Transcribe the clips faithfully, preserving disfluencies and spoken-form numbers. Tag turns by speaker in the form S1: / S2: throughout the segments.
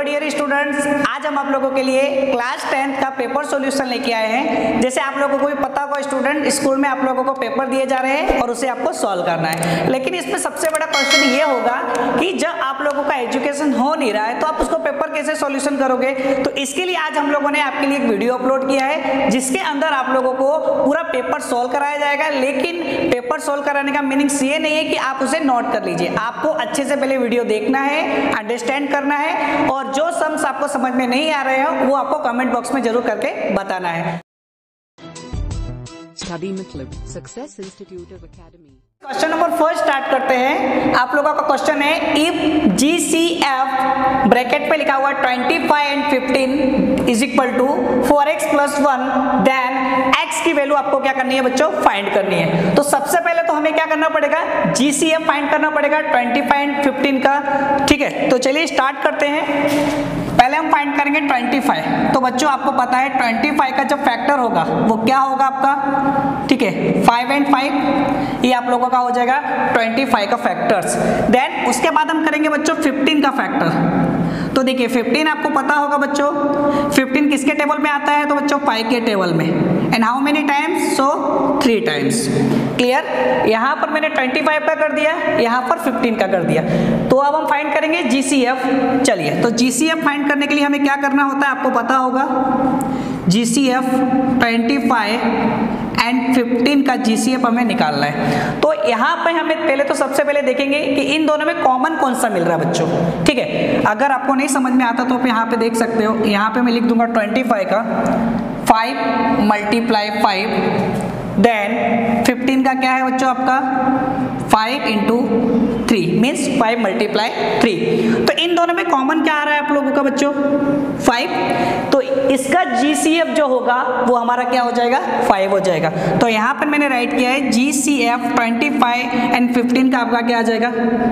S1: Dear students, आज हम आप लोगों के लिए क्लास टेंथ का पेपर सॉल्यूशन लेके आए हैं। जैसे आप लोगों को भी पता होगा स्टूडेंट, स्कूल में आप लोगों को पेपर दिए जा रहे हैं और उसे आपको सॉल्व करना है। लेकिन इसमें सबसे बड़ा क्वेश्चन ये होगा कि जब आप लोगों का एजुकेशन हो नहीं रहा है तो आप उसको पेपर कैसे सॉल्यूशन करोगे। तो इसके लिए आज हम लोगों ने आपके लिए एक वीडियो अपलोड किया है जिसके अंदर आप लोगों को पूरा पेपर सॉल्व कराया जाएगा। लेकिन पेपर सॉल्व कराने का मीनिंग्स ये नहीं है कि आप उसे नोट कर लीजिए, आपको अच्छे से पहले वीडियो देखना है, अंडरस्टैंड करना है और जो सम्स आपको समझ में नहीं आ रहे हो वो आपको कमेंट बॉक्स में जरूर करके बताना है।
S2: स्टडी मतलब success institute of academy.
S1: Question number first start करते हैं। आप लोगों का क्वेश्चन है, if G C F bracket पे लिखा हुआ twenty five and fifteen is equal to four x plus one, then x की वैल्यू आपको क्या करनी है बच्चों, फाइंड करनी है। तो सबसे पहले तो हमें क्या करना पड़ेगा, जी सी एफ फाइंड करना पड़ेगा ट्वेंटी फाइव एंड फिफ्टीन का। ठीक है, तो चलिए स्टार्ट करते हैं। पहले हम फाइंड करेंगे ट्वेंटी फाइव। तो बच्चों आपको पता है ट्वेंटी फाइव का जब फैक्टर होगा वो क्या होगा आपका, ठीक है, फाइव एंड फाइव, ये आप लोगों का हो जाएगा ट्वेंटी फाइव का फैक्टर्स। देन उसके बाद हम करेंगे बच्चों फिफ्टीन का फैक्टर। तो देखिए फिफ्टीन आपको पता होगा बच्चों, फिफ्टीन किसके टेबल में आता है, तो बच्चों फाइव के टेबल में। And how many times, so three times. Clear, यहाँ पर मैंने ट्वेंटी फाइव का कर दिया, यहाँ पर फिफ्टीन का कर दिया। तो अब हम फाइंड करेंगे जी सी एफ। चलिए, तो जी सी एफ फाइंड करने के लिए हमें क्या करना होता है आपको पता होगा, G C F twenty five and fifteen का जी सी एफ हमें निकालना है। तो यहाँ पे हमें पहले तो सबसे पहले देखेंगे कि इन दोनों में कॉमन कौन सा मिल रहा है बच्चों। ठीक है, अगर आपको नहीं समझ में आता तो आप यहाँ पे देख सकते हो, यहाँ पे मैं लिख दूंगा ट्वेंटी फाइव का five multiply five, then fifteen का क्या है बच्चों आपका five into three means five multiply three. तो इन दोनों में कॉमन क्या आ रहा है आप लोगों का बच्चों, फाइव। तो इसका जी सी एफ जो होगा वो हमारा क्या हो जाएगा, फाइव हो जाएगा। तो यहाँ पर मैंने राइट किया है G C F twenty five and fifteen का आपका क्या आ जाएगा,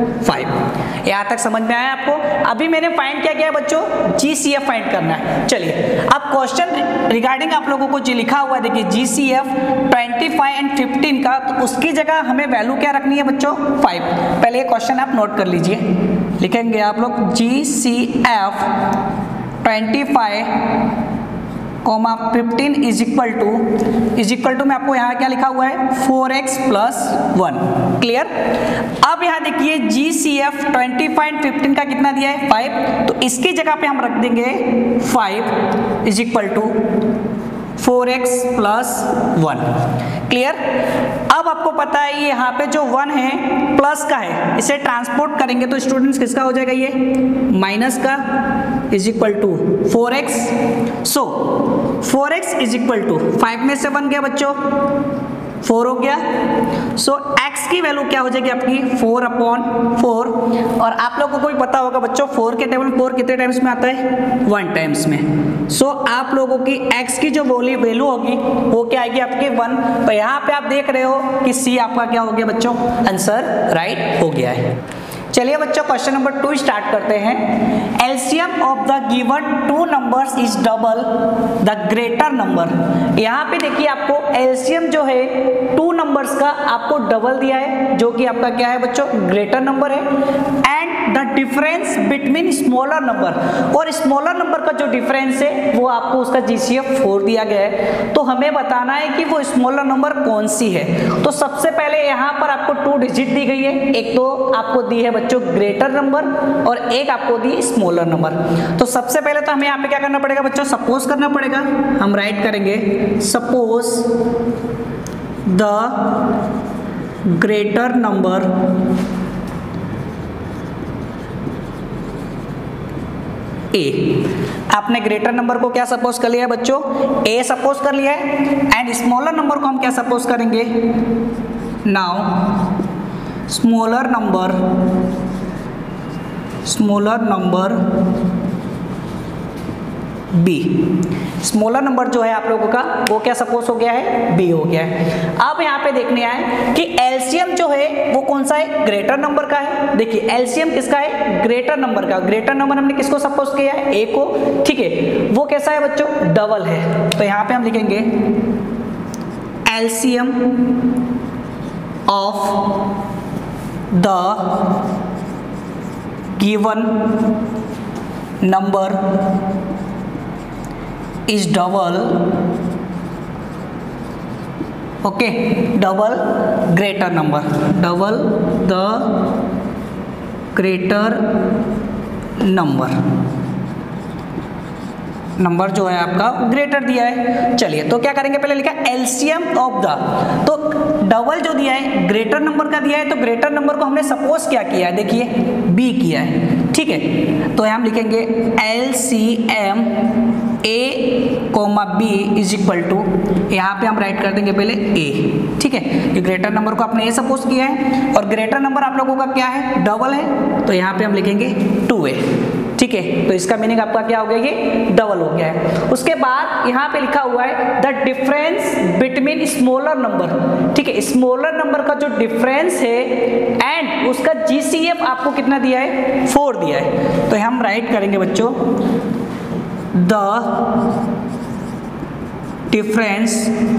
S1: फाइव। यहाँ तक समझ में आया आपको। अभी मैंने फाइंड क्या किया है बच्चों, जी सी एफ फाइंड करना है। चलिए, अब क्वेश्चन रिगार्डिंग आप लोगों को जो लिखा हुआ है देखिए, G C F twenty five and fifteen का, तो उसकी जगह हमें वैल्यू क्या रखनी है बच्चों, फाइव। पहले ये क्वेश्चन आप नोट कर लीजिए, लिखेंगे आप लोग G C F twenty five comma fifteen is equal to is equal to में आपको यहाँ क्या लिखा हुआ है, four x plus one. Clear. अब यहाँ देखिए G C F twenty five fifteen का कितना दिया है, फाइव। तो इसकी जगह पे हम रख देंगे five is equal to four x plus one. Clear. अब आपको पता है ये यहाँ पे जो वन है प्लस का है, इसे ट्रांसपोर्ट करेंगे तो स्टूडेंट्स किसका हो जाएगा, ये माइनस का is equal to four x. So four x is equal to five में से वन गया बच्चों, फोर हो गया। सो so, x की वैल्यू क्या हो जाएगी आपकी, फोर अपॉन फोर। और आप लोगों को भी पता होगा बच्चों, फोर के टेबल फोर कितने टाइम्स में आता है, वन टाइम्स में। सो so, आप लोगों की x की जो वैल्यू होगी वो क्या आएगी आपकी, वन। तो यहाँ पे आप देख रहे हो कि सी आपका क्या हो गया बच्चों, आंसर राइट हो गया है। चलिए बच्चों, क्वेश्चन नंबर टू स्टार्ट करते हैं। LCM of the given two numbers is double the greater number. यहाँ पे देखिए आपको एलसीएम जो है टू नंबर्स का आपको डबल दिया है, जो कि आपका क्या है बच्चों, ग्रेटर नंबर है। And the difference between smaller number, और स्मॉलर नंबर का जो डिफरेंस है वो आपको उसका जीसीएफ फोर दिया गया है। तो हमें बताना है कि वो स्मॉलर नंबर कौन सी है। तो सबसे पहले यहाँ पर आपको टू डिजिट दी गई है, एक तो आपको दी है बच्चों ग्रेटर नंबर और एक आपको दी स्मॉलर नंबर। तो सबसे पहले तो हमें यहाँ पे क्या करना पड़ेगा बच्चों, सपोज करना पड़ेगा। हम राइट करेंगे suppose the greater number A. आपने ग्रेटर नंबर को क्या सपोज कर लिया है बच्चों, ए सपोज कर लिया है। एंड स्मॉलर नंबर को हम क्या सपोज करेंगे, now smaller number smaller number B. Smaller number जो है आप लोगों का वो क्या सपोज हो गया है, बी हो गया है। अब यहाँ पे देखने आए कि एलसीएम जो है वो कौन सा है, ग्रेटर नंबर का है। देखिए एलसीएम किसका है, ग्रेटर नंबर का। ग्रेटर नंबर हमने किसको सपोज किया है, ए को। ठीक है, वो कैसा है बच्चों, डबल है। तो यहाँ पे हम लिखेंगे एलसीएम ऑफ द गिवन number is double, okay, double greater number, double the greater number, number जो है आपका ग्रेटर दिया है। चलिए तो क्या करेंगे, पहले लिखा एलसीएम ऑफ द, तो डबल जो दिया है ग्रेटर नंबर का दिया है, तो ग्रेटर नंबर को हमने सपोज क्या किया है, देखिए बी किया है, ठीक है। तो हम लिखेंगे LCM A comma B is equal to, यहाँ पे हम राइट कर देंगे पहले ए, ठीक है, कि ग्रेटर नंबर को आपने ए सपोज किया है और ग्रेटर नंबर आप लोगों का क्या है, डबल है, तो यहाँ पे हम लिखेंगे टू ए, ठीक है। तो इसका मीनिंग आपका क्या हो गया, ये डबल हो गया है। उसके बाद यहाँ पे लिखा हुआ है the difference between smaller number, ठीक है, स्मॉलर नंबर का जो डिफरेंस है एंड उसका जीसीएफ आपको कितना दिया है, फोर दिया है। तो हम राइट करेंगे बच्चों द डिफरेंस,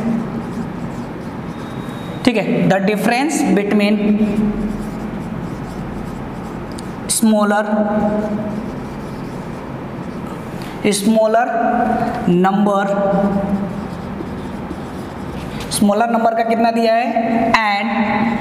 S1: ठीक है, the difference between smaller smaller number, smaller number का कितना दिया है एंड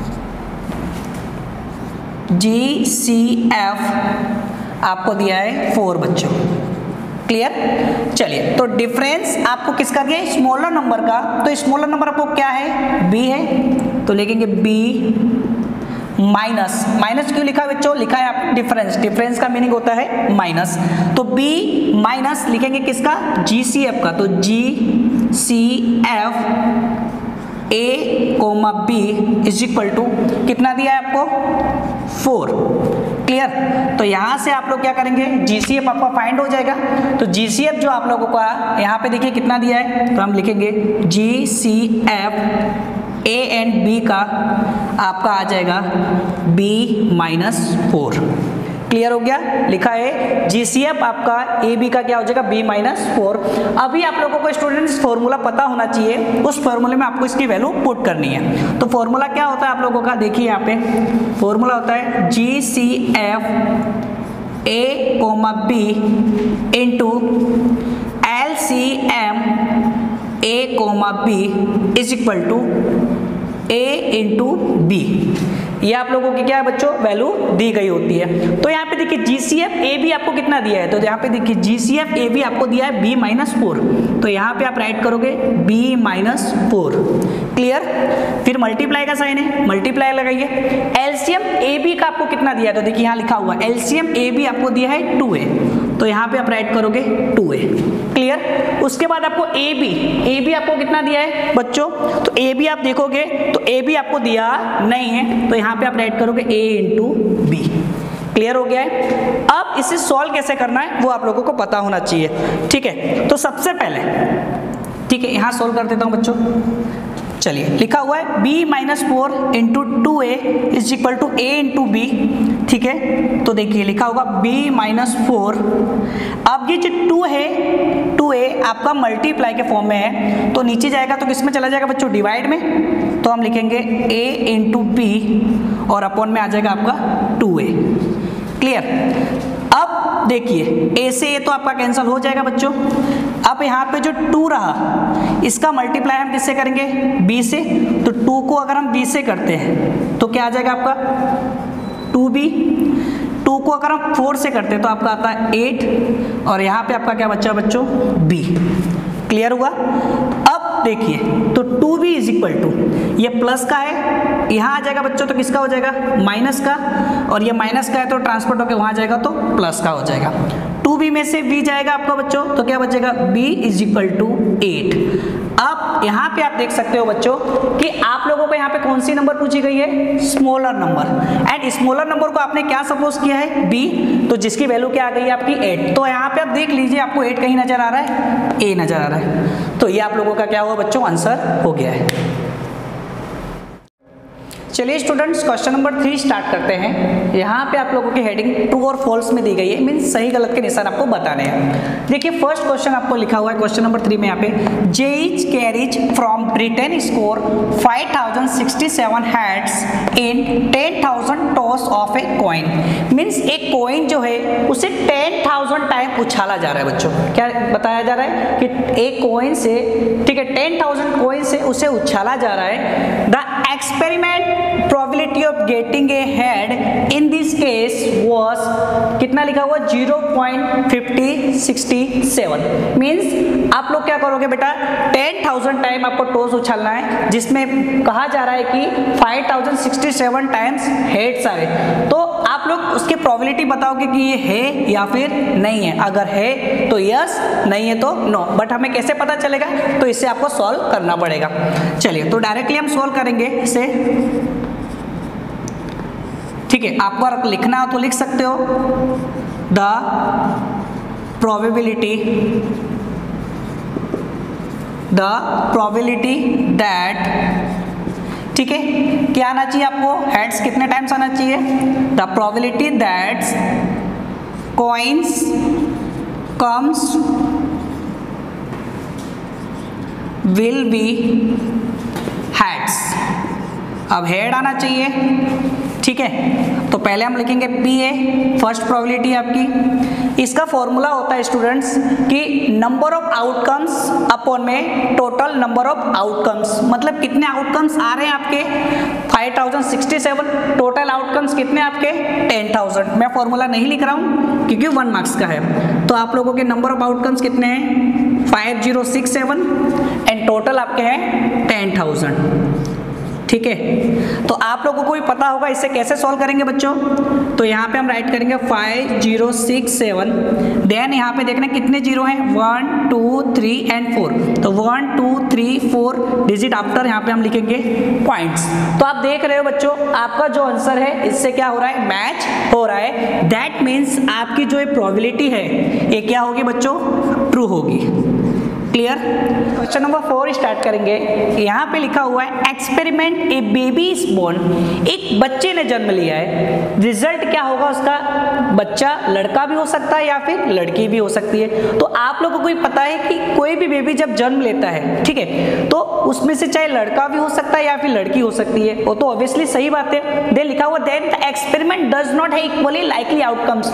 S1: जी सी एफ आपको दिया है फोर बच्चों, क्लियर। चलिए तो डिफरेंस आपको किसका दिया है, स्मॉलर नंबर का, तो स्मॉलर नंबर आपको क्या है, बी है, तो लिखेंगे बी माइनस, माइनस क्यों लिखा है बच्चों, लिखा है आप डिफरेंस, डिफरेंस का मीनिंग होता है माइनस, तो b माइनस लिखेंगे किसका, जीसीएफ का, तो G C F A comma B is equal to कितना दिया है आपको, फोर, क्लियर। तो यहाँ से आप लोग क्या करेंगे, जीसीएफ आपका फाइंड हो जाएगा, तो जीसीएफ जो आप लोगों का यहाँ पे देखिए कितना दिया है, तो हम लिखेंगे G C F A and B का आपका आ जाएगा b माइनस फोर, क्लियर हो गया। लिखा है जीसीएफ आपका ए बी का क्या हो जाएगा, b माइनस फोर। अभी आप लोगों को स्टूडेंट्स फॉर्मूला पता होना चाहिए, उस फॉर्मूले में आपको इसकी वैल्यू पुट करनी है। तो फॉर्मूला क्या होता है आप लोगों का, देखिए यहाँ पे फॉर्मूला होता है G C F A comma B into L C M A comma B is equal to A into B, ये आप लोगों की क्या है बच्चों, वैल्यू दी गई होती है। तो यहाँ पे देखिए जीसीएफ ए बी आपको कितना दिया है, तो यहाँ पे देखिए जीसीएफ ए बी आपको दिया है बी माइनस फोर, तो यहाँ पे आप राइट करोगे बी माइनस फोर, क्लियर। फिर मल्टीप्लाई का साइन है, मल्टीप्लाई लगाइए। एलसीएम ए बी का आपको कितना दिया है, तो देखिए यहाँ लिखा हुआ है एलसीएम ए बी आपको दिया है टू ए, तो यहाँ पे आप राइट करोगे टू ए, क्लियर। उसके बाद आपको ए बी, ए बी आपको कितना दिया है बच्चों, तो ए बी आप देखोगे तो ए बी आपको दिया नहीं है, तो यहाँ पे आप राइट करोगे a इंटू बी, क्लियर हो गया है। अब इसे सॉल्व कैसे करना है वो आप लोगों को पता होना चाहिए, ठीक है। तो सबसे पहले, ठीक है, यहाँ सॉल्व कर देता हूँ बच्चों, चलिए लिखा हुआ है b minus four into two A is equal to A into B, ठीक है। तो देखिए लिखा होगा b माइनस फोर, अब ये जो टू है, टू ए आपका मल्टीप्लाई के फॉर्म में है, तो नीचे जाएगा तो किस में चला जाएगा बच्चों, डिवाइड में, तो हम लिखेंगे a इंटू बी और अपॉन में आ जाएगा आपका टू ए, क्लियर। अब देखिए a से a तो आपका कैंसिल हो जाएगा बच्चों। अब यहाँ पे जो टू रहा इसका मल्टीप्लाई हम किससे करेंगे, b से, तो टू को अगर हम b से करते हैं तो क्या आ जाएगा आपका टू बी, टू को अगर हम फोर से करते हैं तो आपका आता है एट, और यहाँ पे आपका क्या बच्चा बच्चों, b, क्लियर हुआ। अब देखिए तो two B is equal to, ये प्लस का है, यहाँ आ जाएगा बच्चों तो किसका हो जाएगा, माइनस का, और ये माइनस का है तो ट्रांसपोर्ट होकर वहाँ जाएगा तो प्लस का हो जाएगा। टू बी में से b जाएगा आपका बच्चों, तो क्या बचेगा b is equal to eight. अब यहाँ पे आप देख सकते हो बच्चों कि आप लोगों को यहाँ पे कौन सी नंबर पूछी गई है, smaller number, and smaller number को आपने क्या सपोज किया है, b, तो जिसकी वैल्यू क्या आ गई है आपकी एट। तो यहाँ पे आप देख लीजिए आपको एट कहीं नजर आ रहा है, a नजर आ रहा है, तो ये आप लोगों का क्या हुआ बच्चों, आंसर हो गया है। चलिए students question number three start करते हैं। यहाँ पे आप लोगों की हेडिंग ट्रू और फॉल्स में दी गई है, मीन्स सही गलत के निशान आपको बताने हैं। देखिए फर्स्ट क्वेश्चन आपको लिखा हुआ है क्वेश्चन नंबर थ्री में, यहाँ पे J E Kerrich from Britain score five thousand sixty seven heads in ten thousand toss of a coin, means एक कॉइन जो है उसे टेन थाउजेंड टाइम उछाला जा रहा है बच्चों। क्या बताया जा रहा है कि एक कॉइन से, ठीक है, टेन थाउजेंड कॉइन से उसे उछाला जा रहा है। The experiment probability of getting a head in this case was कितना लिखा हुआ, zero point fifty sixty seven. Means आप लोग क्या करोगे बेटा, टेन थाउजेंड टाइम आपको टॉस उछालना है, जिसमें कहा जा रहा है कि five thousand sixty seven times heads आए। तो आप लोग उसकी प्रोबेबिलिटी बताओगे कि ये है या फिर नहीं है। अगर है तो यस, नहीं है तो नो। बट हमें कैसे पता चलेगा, तो इसे आपको सॉल्व करना पड़ेगा। चलिए तो डायरेक्टली हम सॉल्व करेंगे इसे, ठीक है। आपको अगर लिखना हो तो लिख सकते हो, the probability the probability that, ठीक है, क्या आना चाहिए आपको, हेड्स कितने टाइम्स आना चाहिए, the probability that coins comes will be heads. अब हेड आना चाहिए, ठीक है। तो पहले हम लिखेंगे पी ए, फर्स्ट प्रोबेबिलिटी आपकी। इसका फॉर्मूला होता है स्टूडेंट्स कि नंबर ऑफ आउटकम्स अपॉन में टोटल नंबर ऑफ आउटकम्स, मतलब कितने आउटकम्स आ रहे हैं आपके five thousand sixty seven, total outcomes कितने आपके टेन थाउजेंड। मैं फॉर्मूला नहीं लिख रहा हूँ क्योंकि वन मार्क्स का है। तो आप लोगों के नंबर ऑफ आउटकम्स कितने हैं, five zero six seven, and total आपके हैं टेन थाउजेंड, ठीक है। तो आप लोगों को भी पता होगा इसे कैसे सॉल्व करेंगे बच्चों। तो यहाँ पे हम राइट करेंगे five zero six seven, then यहाँ पे देखना कितने जीरो हैं, one two three and four. तो one two three four digit after यहाँ पे हम लिखेंगे पॉइंट्स। तो आप देख रहे हो बच्चों, आपका जो आंसर है इससे क्या हो रहा है, मैच हो रहा है। दैट मीन्स आपकी जो प्रोबेबिलिटी है ये क्या होगी बच्चों, ट्रू होगी। Clear. Question number four start करेंगे। यहाँ पे लिखा हुआ है experiment a baby is born, एक बच्चे ने जन्म लिया है, रिजल्ट क्या होगा उसका, बच्चा लड़का भी हो सकता है या फिर लड़की भी हो सकती है। तो आप लोगों को भी पता है कि कोई भी बेबी जब जन्म लेता है, ठीक है, तो उसमें से चाहे लड़का भी हो सकता है या फिर लड़की हो सकती है, वो तो ऑब्वियसली सही बात है। देन लिखा हुआ then the experiment does not है इक्वली लाइकली आउटकम्स,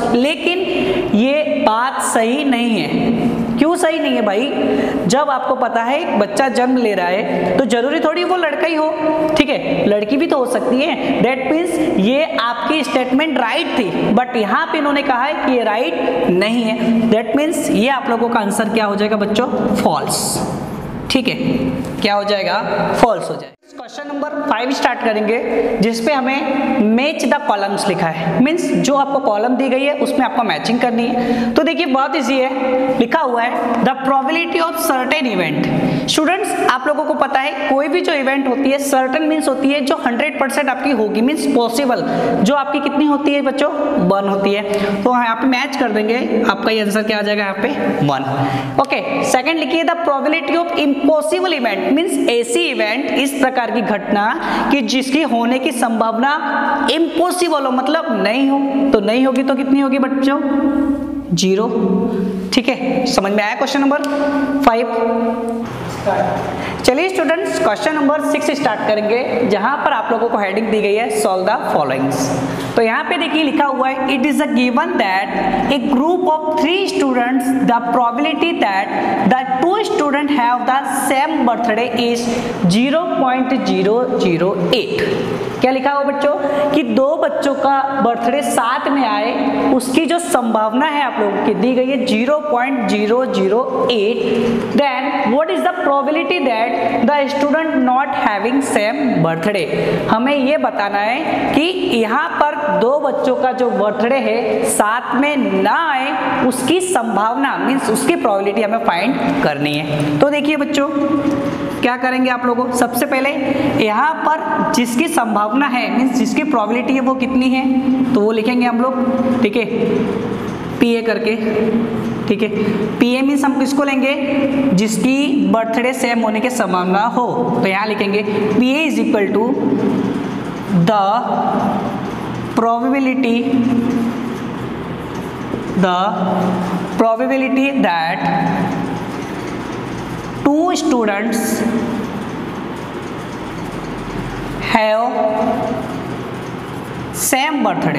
S1: लेकिन ये बात सही नहीं है। क्यों सही नहीं है भाई, जब आपको पता है एक बच्चा जन्म ले रहा है तो जरूरी थोड़ी वो लड़का ही हो, ठीक है, लड़की भी तो हो सकती है। दैट मीन्स ये आपकी स्टेटमेंट राइट थी, बट यहाँ पे इन्होंने कहा है कि ये राइट नहीं है। दैट मीन्स ये आप लोगों का आंसर क्या हो जाएगा बच्चों, फॉल्स, ठीक है, क्या हो जाएगा, फॉल्स हो जाएगा। क्वेश्चन नंबर फाइव स्टार्ट करेंगे, जिसपे हमें मैच द कॉलम्स लिखा है, मीन्स जो आपको कॉलम दी गई है उसमें आपको मैचिंग करनी है। तो देखिए बहुत इजी है, लिखा हुआ है the probability of certain event. Students आप लोगों को पता है कोई भी जो इवेंट होती है, सर्टेन मीन्स होती है जो हंड्रेड परसेंट आपकी होगी, मीन्स पॉसिबल, जो आपकी कितनी होती है बच्चों, वन होती है। तो यहाँ पे मैच कर देंगे, आपका ये आंसर क्या आ जाएगा यहाँ पे, वन। ओके, सेकंड लिखिए the probability of impossible event, means ऐसी इवेंट, इस प्रकार की घटना कि जिसकी होने की संभावना इम्पॉसिबल हो, मतलब नहीं हो, तो नहीं होगी तो कितनी होगी बच्चों, जीरो, ठीक है। समझ में आया क्वेश्चन नंबर फाइव। चलिए students question number six start करेंगे, जहां पर आप लोगों को हेडिंग दी गई है सॉल्व द फॉलोइंग्स। तो यहाँ पे देखिए लिखा हुआ है it is a given that a group of three students the probability that the two student have the same birthday is zero point zero zero eight. क्या लिखा हुआ बच्चों कि दो बच्चों का बर्थडे साथ में आए, उसकी जो संभावना है आप लोगों की दी गई है zero point zero zero eight. Then what is the probability that the student not having same birthday. हमें ये बताना है कि यहाँ पर दो बच्चों का जो बर्थडे है साथ में ना आए, उसकी संभावना मीन्स उसकी प्रोबेबिलिटी हमें फाइंड करनी है। तो देखिए बच्चों क्या करेंगे आप लोगों, सबसे पहले यहाँ पर जिसकी संभावना है मीन्स जिसकी प्रोबेबिलिटी है वो कितनी है, तो वो लिखेंगे हम लोग, ठीक है, पी ए करके, ठीक है। पी ए मीन्स हम किसको लेंगे, जिसकी बर्थडे सेम होने की संभावना हो, तो यहाँ लिखेंगे P A is equal to the probability the probability that two students have same birthday,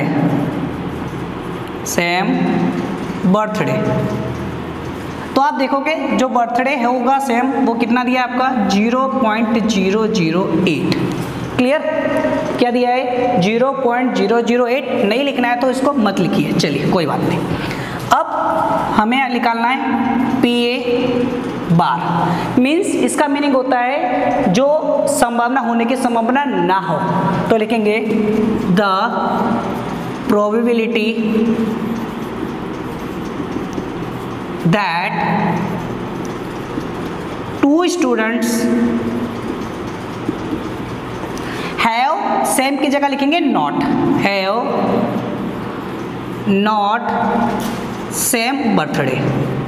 S1: same birthday. तो आप देखोगे जो बर्थडे होगा सेम, वो कितना दिया है आपका zero point zero zero eight. Clear? क्या दिया है? Zero point zero zero eight. नहीं लिखना है तो इसको मत लिखिए, चलिए कोई बात नहीं। अब हमें निकालना है पी ए बार। मीन्स इसका मीनिंग होता है जो संभावना होने की संभावना ना हो, तो लिखेंगे the probability that two students have, same की जगह लिखेंगे not, have not same birthday,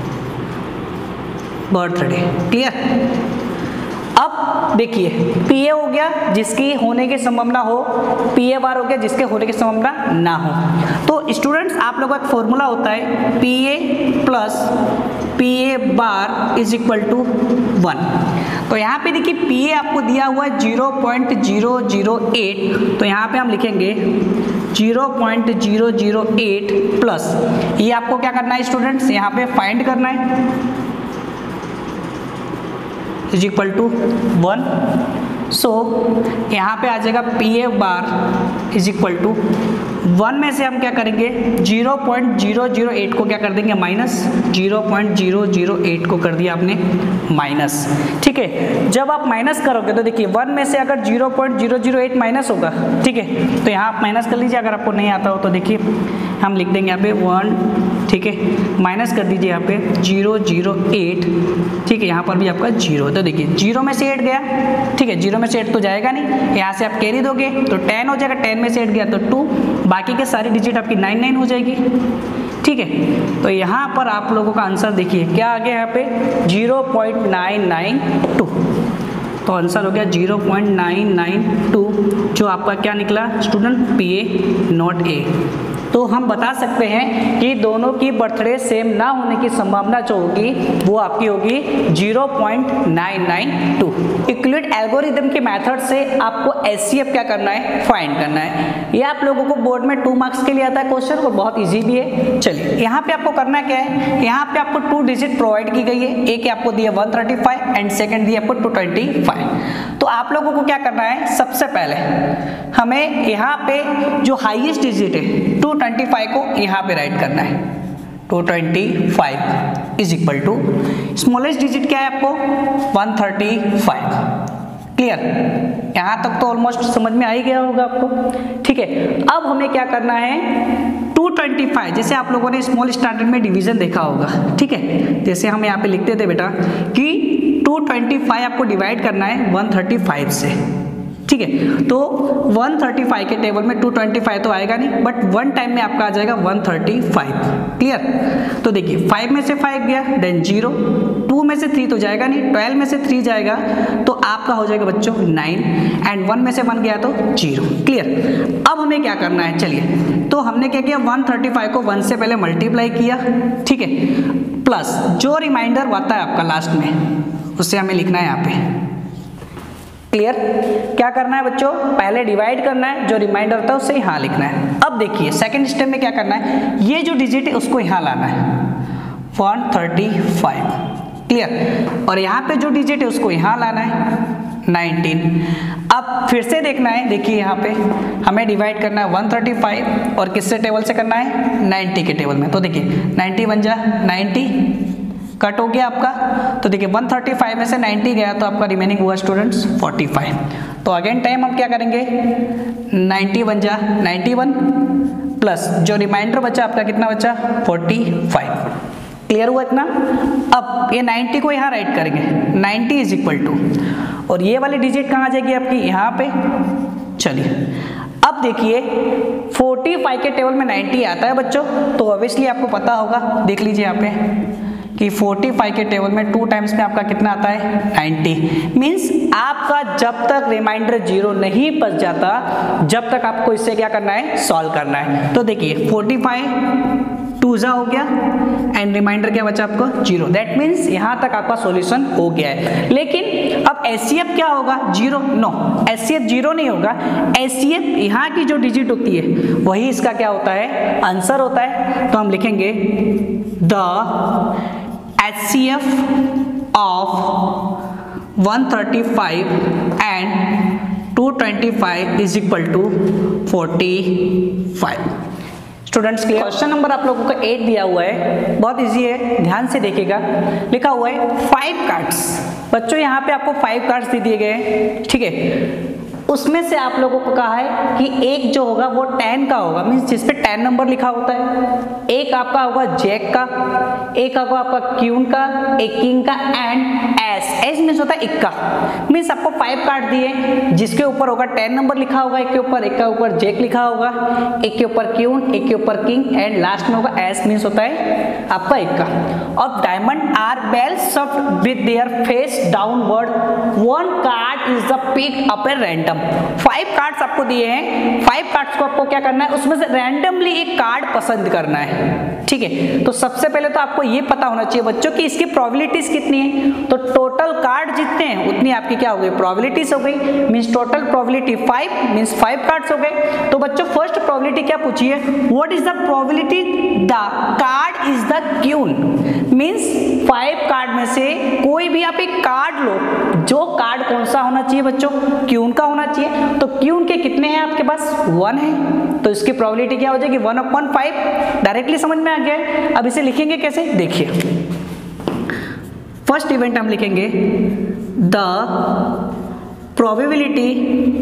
S1: birthday। Clear? अब देखिए पी ए हो गया जिसकी होने की संभावना हो, पी ए बार हो गया जिसके होने की संभावना ना हो। तो स्टूडेंट्स आप लोगों का एक फॉर्मूला होता है P A plus P A bar is equal to one. तो यहाँ पे देखिए पी ए आपको दिया हुआ है zero point zero zero eight, तो यहाँ पे हम लिखेंगे zero point zero zero eight plus, ये आपको क्या करना है स्टूडेंट्स, यहाँ पे फाइंड करना है is equal to one. So यहाँ पे आ जाएगा P A bar is equal to one में से हम क्या करेंगे zero point zero zero eight को क्या कर देंगे minus, zero point zero zero eight को कर दिया आपने माइनस। ठीक है, जब आप माइनस करोगे तो देखिए वन में से अगर zero point zero zero eight minus होगा, ठीक है, तो यहाँ आप माइनस कर लीजिए। अगर आपको नहीं आता हो तो देखिए हम लिख देंगे यहाँ पे वन, ठीक है, माइनस कर दीजिए यहाँ पे ज़ीरो ज़ीरो एट, ठीक है, यहाँ पर भी आपका जीरो। तो देखिए जीरो में से एट गया, ठीक है, जीरो में से एट तो जाएगा नहीं, यहाँ से आप कैरी दोगे तो टेन हो जाएगा, टेन में से एट गया तो टू, बाकी के सारी डिजिट आपकी नाइन नाइन हो जाएगी। ठीक है, तो यहाँ पर आप लोगों का आंसर देखिए क्या आ गया यहाँ पे zero point nine nine two. तो आंसर हो गया zero point nine nine two, जो आपका क्या निकला student, P A not A. तो हम बता सकते हैं कि दोनों की बर्थडे सेम ना होने की संभावना जो होगी वो आपकी होगी zero point nine nine two. Euclid algorithm के मेथड से आपको एच सी एफ क्या करना है, फाइंड करना है। ये आप लोगों को बोर्ड में टू मार्क्स के लिए आता है क्वेश्चन और बहुत इजी भी है। चलिए यहाँ पे आपको करना क्या है, यहाँ पे आपको टू डिजिट प्रोवाइड की गई है, एक आपको दिया one thirty five and second दिया आपको टू ट्वेंटी फाइव। तो आप लोगों को क्या करना है, सबसे पहले हमें यहाँ पे जो हाईएस्ट डिजिट है टू ट्वेंटी फाइव को यहाँ पे राइट करना है, two twenty five is equal to smallest digit क्या है आपको वन थर्टी फाइव। क्लियर? यहाँ तक तो ऑलमोस्ट समझ में आ ही गया होगा आपको। ठीक है, अब हमें क्या करना है टू ट्वेंटी फाइव, जैसे आप लोगों ने स्मॉल स्टैंडर्ड में डिवीजन देखा होगा। ठीक है, जैसे हम यहाँ पे लिखते थे बेटा कि टू ट्वेंटी फाइव आपको डिवाइड करना है वन थर्टी फाइव से। ठीक है, तो वन थर्टी फाइव के टेबल में टू ट्वेंटी फाइव तो आएगा नहीं, बट वन टाइम में आपका आ जाएगा वन थर्टी फाइव। क्लियर? तो देखिए फाइव में से फाइव गया, देन जीरो, टू में से थ्री तो जाएगा नहीं, ट्वेल्व में से थ्री जाएगा तो आपका हो जाएगा बच्चों नाइन, एंड वन में से वन गया तो जीरो। क्लियर? अब हमें क्या करना है, चलिए तो हमने क्या किया वन थर्टी फाइव को वन से पहले मल्टीप्लाई किया, ठीक है, प्लस जो रिमाइंडर आता है आपका लास्ट में उससे हमें लिखना है यहाँ पे। क्लियर? क्या करना है बच्चों, पहले डिवाइड करना है, जो रिमाइंडर होता है उससे यहाँ लिखना है। अब देखिए सेकंड स्टेप में क्या करना है, ये जो डिजिट है उसको यहाँ लाना है वन थर्टी फाइव। क्लियर? और यहाँ पे जो डिजिट है उसको यहाँ लाना है नाइनटीन। अब फिर से देखना है, देखिए यहाँ पे हमें डिवाइड करना है वन थर्टी फाइव और किससे टेबल से करना है, नाइन्टी के टेबल में। तो देखिए नाइन्टी वन जा नाइन्टी, कट हो गया आपका। तो देखिए वन थर्टी फाइव में से नाइन्टी गया तो आपका रिमेनिंग हुआ स्टूडेंट्स फोर्टी फाइव। तो अगेन टाइम हम क्या करेंगे, नाइन्टी वन जा नाइन्टी वन प्लस जो रिमाइंडर बचा आपका कितना बचा फोर्टी फाइव। क्लियर हुआ इतना? अब ये नाइन्टी को यहाँ राइट करेंगे, नाइन्टी इज इक्वल टू, और ये वाली डिजिट कहाँ आ जाएगी आपकी, यहाँ पे। चलिए अब देखिए फोर्टी फाइव के टेबल में नाइन्टी आता है बच्चों, तो ऑब्वियसली आपको पता होगा, देख लीजिए यहाँ पे कि फोर्टी फाइव के टेबल में टू टाइम्स में आपका कितना आता है नाइन्टी। मीन्स आपका जब तक रिमाइंडर जीरो नहीं बच जाता, जब तक आपको इससे क्या करना है, सॉल्व करना है। तो देखिए फोर्टी फाइव टू जा हो गया एंड रिमाइंडर क्या बचा आपको जीरो। दैट मीन्स यहाँ तक आपका सॉल्यूशन हो गया है। लेकिन अब एच सी एफ क्या होगा, zero? No, H C F zero नहीं होगा। एच सी एफ यहाँ की जो डिजिट होती है वही इसका क्या होता है, आंसर होता है। तो हम लिखेंगे the H C F of one thirty five and two twenty five is equal to forty five. Students clear? Question number आप लोगों को एट दिया हुआ है, बहुत इजी है, ध्यान से देखिएगा। लिखा हुआ है फाइव कार्ड्स। बच्चों यहाँ पे आपको फाइव कार्ड्स दे दिए गए हैं, ठीक है। उसमें से आप लोगों को कहा है कि एक जो होगा वो टेन का होगा, मीन्स जिसपे टेन नंबर लिखा होता है। एक आपका होगा जैक का, एक होगा आपका क्यून का, एक किंग का एंड एस। एस मीन्स होता है इक्का। मीन्स आपको फाइव कार्ड दिए जिसके ऊपर होगा टेन नंबर लिखा होगा, एक के ऊपर, एक के ऊपर जैक लिखा होगा, एक के ऊपर क्यून, एक के ऊपर किंग एंड लास्ट में होगा एस, मीन्स होता है आपका इक्का। और diamond are well stuffed with their face downward, one card is the pick up at random. Five cards आपको दिए हैं, फाइव कार्ड्स को आपको क्या करना है, उसमें से रैंडमली एक कार्ड पसंद करना है, ठीक है। तो सबसे पहले तो आपको ये पता होना चाहिए बच्चों कि इसकी प्रोबेबिलिटीज कितनी है। तो टोटल कार्ड जितने हैं उतनी आपकी क्या हो गई, प्रोबेबिलिटीज हो गई। Means total probability five, means five cards हो गए। तो बच्चों फर्स्ट प्रोबेबिलिटी क्या पूछी है, what is the probability the card is the queen. Means five card में से कोई भी आप एक कार्ड लो, जो कार्ड कौन सा होना चाहिए बच्चों, क्यून का होना चाहिए। तो क्यून के कितने हैं आपके पास, वन है, तो इसकी प्रोबेबिलिटी क्या हो जाएगी, वन अपॉन फाइव। डायरेक्टली समझ में आ गया है। अब इसे लिखेंगे कैसे, देखिए फर्स्ट इवेंट हम लिखेंगे द प्रोबेबिलिटी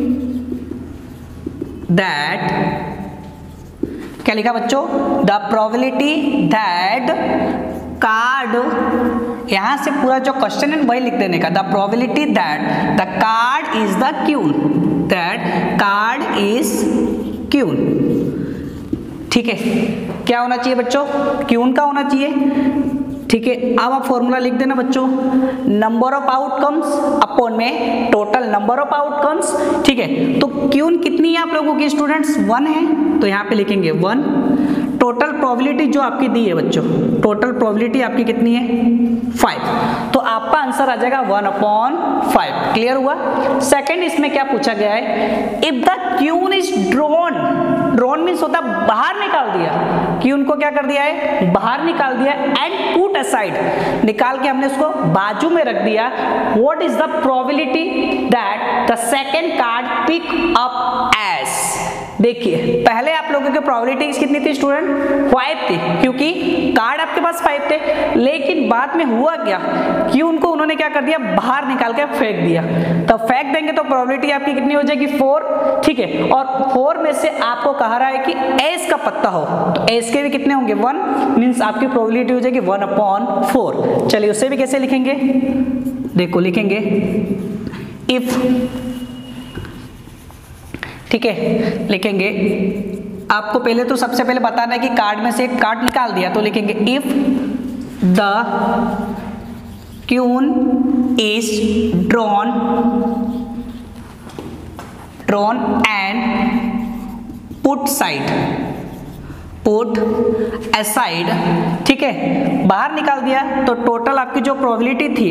S1: दैट, क्या लिखा बच्चों, द प्रोबेबिलिटी दैट कार्ड, यहां से पूरा जो क्वेश्चन है वही लिख देने का, the probability that the card is the queen, that card is queen, ठीक है। क्या होना चाहिए बच्चों, क्यून का होना चाहिए, ठीक है। अब आप फॉर्मूला लिख देना बच्चों, नंबर ऑफ आउटकम्स अपॉन में टोटल नंबर ऑफ आउटकम्स, ठीक है। तो क्यून कितनी है आप लोगों की स्टूडेंट्स, वन है, तो यहाँ पे लिखेंगे वन। टोटल प्रोबेबिलिटी जो आपकी दी है बच्चों, टोटल प्रोबेबिलिटी आपकी कितनी है, फाइव। तो आपका आंसर आ जाएगा वन अपॉन फाइव। क्लियर हुआ? सेकंड इसमें क्या पूछा गया है, if the queen is drawn, drawn means होता है बाहर निकाल दिया, क्यून को क्या कर दिया है, बाहर निकाल दिया एंड पुट असाइड, निकाल के हमने उसको बाजू में रख दिया। What is the probability that the second card pick up is. देखिए पहले आप लोगों की प्रोबेबिलिटीज कितनी थी स्टूडेंट, फाइव थी, क्योंकि कार्ड आपके पास फाइव थे। लेकिन बाद में हुआ क्या कि उनको उन्होंने क्या कर दिया, बाहर निकाल के फेंक दिया। तो फेंक देंगे तो प्रोबेबिलिटी आपकी कितनी हो जाएगी, फोर, ठीक है। और फोर में से आपको कहा रहा है कि एस का पत्ता हो, तो एस के भी कितने होंगे, वन, मीन्स आपकी प्रोबेबिलिटी हो जाएगी वन अपॉन फोर। चलिए उससे भी कैसे लिखेंगे, देखो लिखेंगे इफ, ठीक है, लिखेंगे आपको पहले तो सबसे पहले बताना है कि कार्ड में से एक कार्ड निकाल दिया, तो लिखेंगे if the queen is drawn drawn and put side, put aside, ठीक है, बाहर निकाल दिया। तो टोटल आपकी जो प्रोबेबिलिटी थी,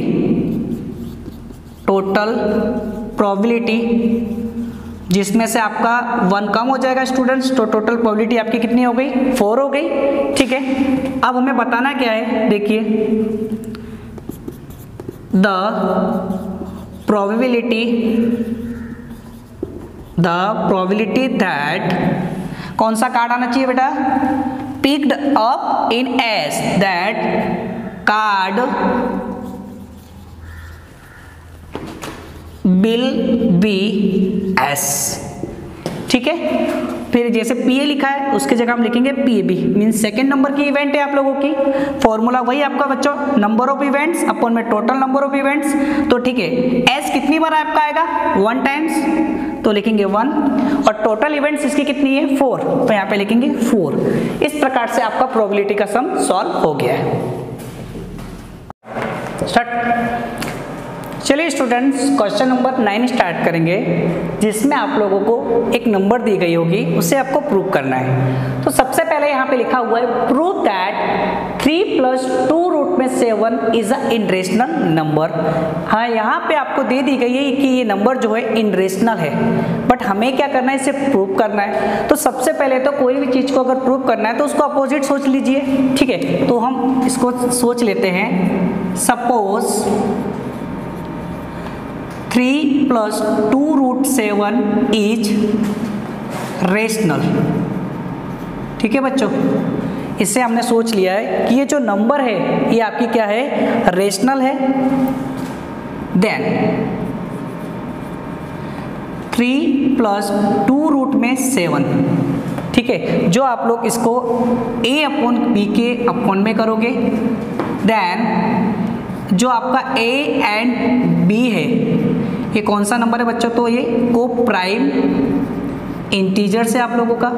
S1: टोटल प्रोबेबिलिटी जिसमें से आपका वन कम हो जाएगा स्टूडेंट्स, तो टोटल प्रोबेबिलिटी आपकी कितनी हो गई, फोर हो गई, ठीक है। अब हमें बताना क्या है, देखिए the probability the probability that, कौन सा कार्ड आना चाहिए बेटा, picked up an ace, that card will be ace, ठीक है। फिर जैसे पी ए लिखा है उसके जगह हम लिखेंगे P A B, means second number की इवेंट है आप लोगों की। फॉर्मूला वही आपका बच्चों, नंबर ऑफ इवेंट्स अपॉन में टोटल नंबर ऑफ इवेंट्स। तो ठीक है, एस कितनी बार आपका आएगा, वन टाइम्स, तो लिखेंगे वन, और टोटल इवेंट्स इसकी कितनी है, फोर, तो यहाँ पे लिखेंगे फोर। इस प्रकार से आपका प्रोबेबिलिटी का सम सॉल्व हो गया है। स्टार्ट। चलिए students, question number nine start करेंगे, जिसमें आप लोगों को एक नंबर दी गई होगी, उसे आपको प्रूव करना है। तो सबसे पहले यहाँ पे लिखा हुआ है prove that three plus two root में seven is a irrational number. हाँ, यहाँ पे आपको दे दी गई है कि ये नंबर जो है इनरेशनल है, बट हमें क्या करना है, इसे प्रूव करना है। तो सबसे पहले तो कोई भी चीज़ को अगर प्रूव करना है तो उसको अपोजिट सोच लीजिए, ठीक है। तो हम इसको सोच लेते हैं, suppose three plus two root seven is rational. ठीक है बच्चों, इससे हमने सोच लिया है कि ये जो नंबर है ये आपकी क्या है, रेशनल है। Then three plus two root में सेवन, ठीक है, जो आप लोग इसको a अपॉन बी के अपॉन में करोगे, देन जो आपका a एंड b है ये कौन सा नंबर है बच्चों, तो ये को प्राइम इंटीजर से आप लोगों का,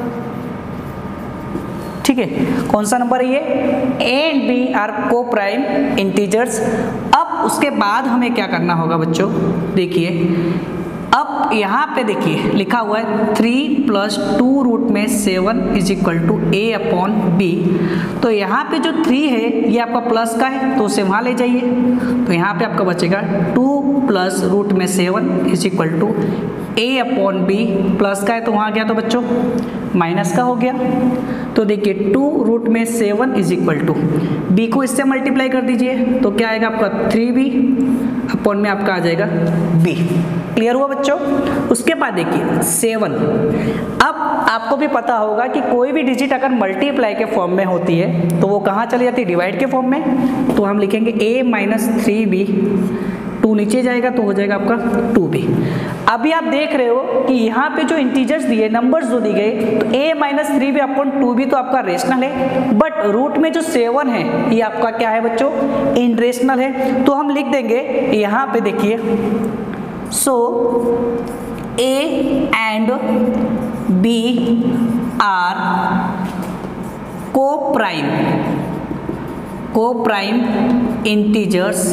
S1: ठीक है, कौन सा नंबर है ये, a and b are coprime integers. अब उसके बाद हमें क्या करना होगा बच्चों, देखिए अब यहाँ पे देखिए लिखा हुआ है थ्री प्लस टू रूट में seven is equal to A upon B. तो यहाँ पे जो थ्री है ये आपका प्लस का है, तो उसे वहाँ ले जाइए। तो यहाँ पे आपका बचेगा टू प्लस रूट में seven is equal to A upon B, plus का है तो वहाँ गया तो बच्चों माइनस का हो गया। तो देखिए टू रूट में seven is equal to B को इससे मल्टीप्लाई कर दीजिए, तो क्या आएगा आपका थ्री बी अपॉन में आपका आ जाएगा बी। क्लियर हुआ बच्चों। उसके बाद देखिए सेवन, अब आपको भी पता होगा कि कोई भी डिजिट अगर मल्टीप्लाई के फॉर्म में होती है तो वो कहाँ चली जाती है, डिवाइड के फॉर्म में। तो हम लिखेंगे a minus three B, two नीचे जाएगा तो हो जाएगा आपका टू बी। अभी आप देख रहे हो कि यहाँ पे जो इंटीजर्स दिए, नंबर्स जो दी गए, तो a minus three B upon two B तो आपका रेशनल है, बट रूट में जो सेवन है ये आपका क्या है बच्चों, इनरेशनल है। तो हम लिख देंगे यहाँ पे देखिए, so a and b are coprime coprime integers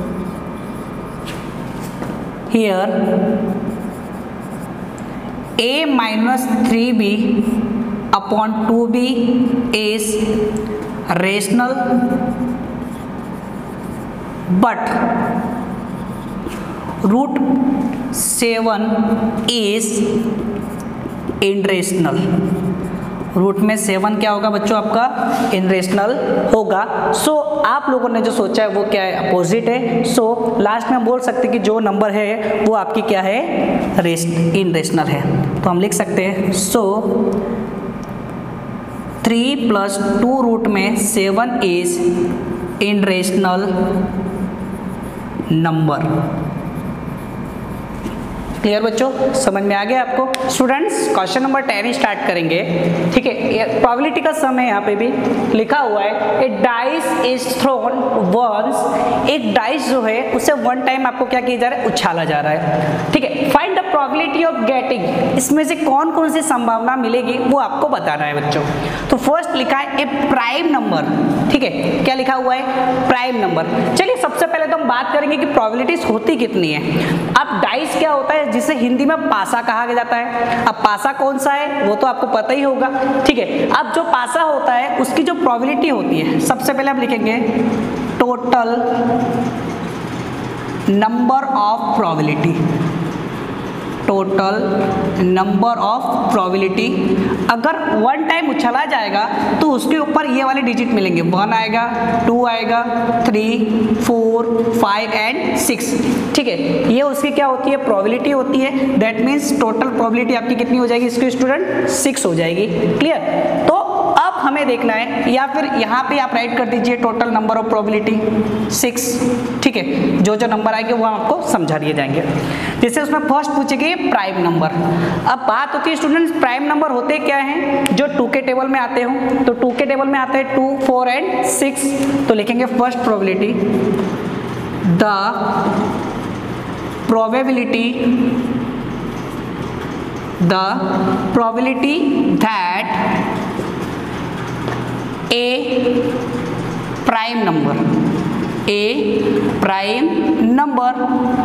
S1: here a minus three B upon two B is rational, but root seven is irrational। Root में सेवन क्या होगा बच्चों, आपका इनरेशनल होगा। सो so, आप लोगों ने जो सोचा है वो क्या है, अपोजिट है। सो so, लास्ट में हम बोल सकते हैं कि जो नंबर है वो आपकी क्या है, रेश इनरेशनल है। तो हम लिख सकते हैं so three plus two root में seven is irrational number. Clear बच्चों, समझ में आ गया आपको। Students, question number ten start करेंगे, ठीक है। प्रोबेबिलिटी का समय यहाँ पे भी लिखा हुआ है, a dice is thrown once. एक डाइस जो है उसे वन टाइम आपको क्या किया जा रहा है, उछाला जा रहा है, ठीक है। Find the probability of getting, इसमें से कौन कौन सी संभावना मिलेगी वो आपको बताना है बच्चों। तो फर्स्ट लिखा है ए प्राइम नंबर, ठीक है। क्या लिखा हुआ है, प्राइम नंबर। चलिए सबसे पहले तो हम बात करेंगे कि प्रोबेबिलिटीज होती कितनी है। अब डाइस क्या होता है, जिसे हिंदी में पासा कहा जाता है। अब पासा कौन सा है वो तो आपको पता ही होगा, ठीक है। अब जो पासा होता है उसकी जो प्रोबेबिलिटी होती है, सबसे पहले हम लिखेंगे total number of probability, total number of probability. अगर वन टाइम उछला जाएगा तो उसके ऊपर ये वाले डिजिट मिलेंगे, वन आएगा, टू आएगा, three, four, five and six, ठीक है। ये उसकी क्या होती है, प्रोबेबिलिटी होती है। दैट मीन्स टोटल प्रोबेबिलिटी आपकी कितनी हो जाएगी इसके स्टूडेंट, सिक्स हो जाएगी। क्लियर। तो अब हमें देखना है, या फिर यहाँ पे आप राइट कर दीजिए total number of probability six, ठीक है। जो जो नंबर आएंगे वो आपको समझा दिए जाएंगे। जैसे उसमें फर्स्ट पूछेंगे प्राइम नंबर। अब बात होती है स्टूडेंट्स, प्राइम नंबर होते क्या हैं, जो टू के टेबल में आते हो। तो टू के टेबल में आते हैं टू, फोर एंड सिक्स। तो लिखेंगे first probability, the probability the probability that a prime number a prime number.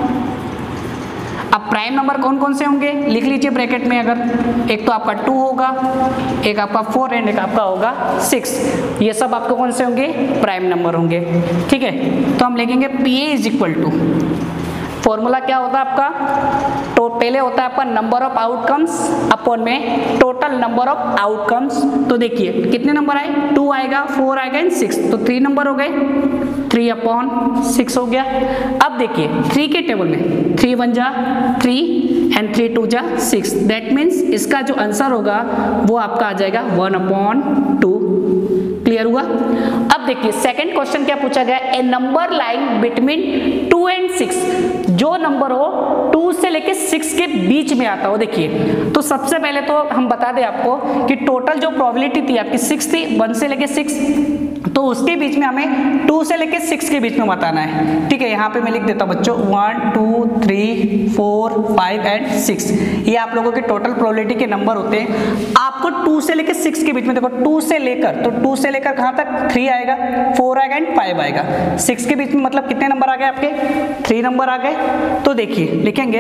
S1: अब प्राइम नंबर कौन कौन से होंगे लिख लीजिए ब्रैकेट में। अगर एक तो आपका टू होगा, एक आपका फोर एंड एक आपका होगा सिक्स, ये सब आपको कौन से होंगे प्राइम नंबर होंगे। ठीक है, तो हम लिखेंगे P A is equal to, formula क्या होता है आपका, तो पहले होता है आपका नंबर ऑफ आउटकम्स अपॉन में टोटल नंबर ऑफ आउटकम्स। तो देखिए कितने नंबर आए, टू आएगा, फोर आएगा एंड सिक्स, तो थ्री नंबर हो गए, थ्री अपॉन सिक्स हो गया। अब देखिए थ्री के टेबल में थ्री वन जा थ्री एंड थ्री टू जा सिक्स, दैट मीन्स इसका जो आंसर होगा वो आपका आ जाएगा वन अपॉन टू। क्लियर हुआ। अब देखिए सेकंड क्वेश्चन क्या पूछा गया, a number lying between two and six, जो नंबर हो टू से लेके सिक्स के बीच में आता हो। देखिए तो सबसे पहले तो हम बता दें आपको कि टोटल जो प्रोबेबिलिटी थी आपकी सिक्स थी, वन से लेके सिक्स, तो उसके बीच में हमें टू से लेके सिक्स के बीच में बताना है। ठीक है, यहाँ पे मैं लिख देता हूँ बच्चों one two three four five and six, ये आप लोगों के टोटल प्रोबेबिलिटी के नंबर होते हैं। आपको टू से लेके सिक्स के बीच में, देखो टू से लेकर, तो टू से लेकर कहाँ तक, थ्री आएगा, फोर आएगा एंड फाइव आएगा, सिक्स के बीच में मतलब कितने नंबर आ गए आपके, थ्री नंबर आ गए। तो देखिए लिखेंगे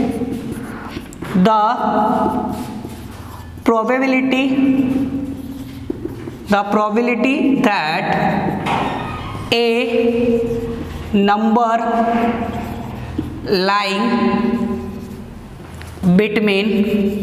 S1: the probability the probability that a number lying between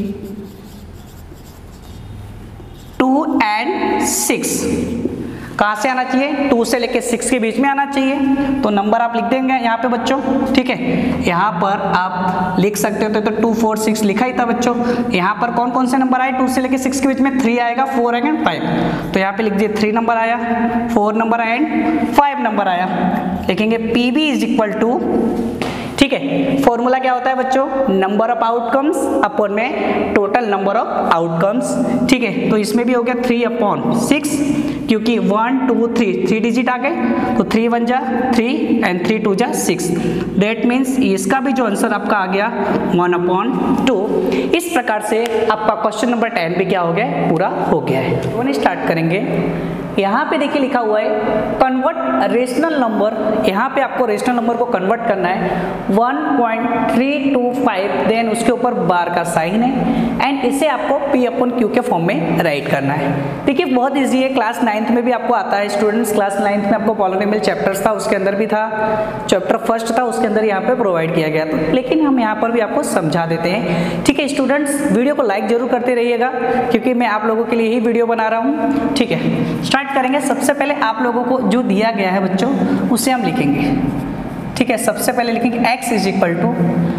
S1: two and six, कहाँ से आना चाहिए, टू से लेके सिक्स के बीच में आना चाहिए। तो नंबर आप लिख देंगे यहाँ पे बच्चों। ठीक है, यहाँ पर आप लिख सकते हो, तो टू फोर सिक्स लिखा ही था बच्चों। यहाँ पर कौन कौन से नंबर आए टू से लेके सिक्स के बीच में, थ्री आएगा, फोर आएगा एंड फाइव, तो यहाँ पे लिख दिए थ्री नंबर आया, फोर नंबर आया एंड फाइव नंबर आया। लिखेंगे P B is equal to, ठीक है, फॉर्मूला क्या होता है बच्चों, नंबर ऑफ आउटकम्स अपॉन में टोटल नंबर ऑफ आउटकम्स। ठीक है, तो इसमें भी हो गया थ्री अपॉन सिक्स, क्योंकि one two three three digit आ गए, तो थ्री वन जा थ्री एंड थ्री टू जा सिक्स, दैट मीन्स इसका भी जो आंसर आपका आ गया वन अपॉन टू। इस प्रकार से आपका क्वेश्चन नंबर टेन भी क्या हो गया, पूरा हो गया है। वन स्टार्ट करेंगे। यहाँ पे देखिए लिखा हुआ है कन्वर्ट रेशनल नंबर, यहाँ पे आपको रेशनल नंबर को कन्वर्ट करना है one point three two five, then उसके ऊपर बार का साइन है एंड इसे आपको पी अपन क्यू के फॉर्म में राइट करना है। देखिए बहुत इजी है, क्लास नाइन्थ में भी आपको आता है स्टूडेंट्स, क्लास नाइन्थ में आपको पॉलिनोमियल चैप्टर्स था, उसके अंदर भी था, चैप्टर फर्स्ट था उसके अंदर यहाँ पे प्रोवाइड किया गया था, लेकिन हम यहाँ पर भी आपको समझा देते हैं। ठीक है स्टूडेंट्स, वीडियो को लाइक जरूर करते रहिएगा क्योंकि मैं आप लोगों के लिए ही वीडियो बना रहा हूँ। ठीक है, स्टार्ट करेंगे। सबसे पहले आप लोगों को जो दिया गया है बच्चों उसे हम लिखेंगे। ठीक है, सबसे पहले लिखेंगे x is equal to